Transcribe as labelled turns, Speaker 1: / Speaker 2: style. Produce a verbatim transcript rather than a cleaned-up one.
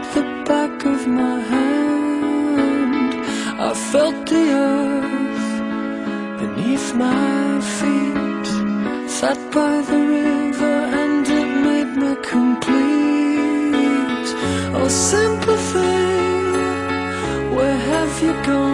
Speaker 1: the back of my hand. I felt the earth beneath my feet, sat by the river and it made me complete. Oh, simple thing, where have you gone?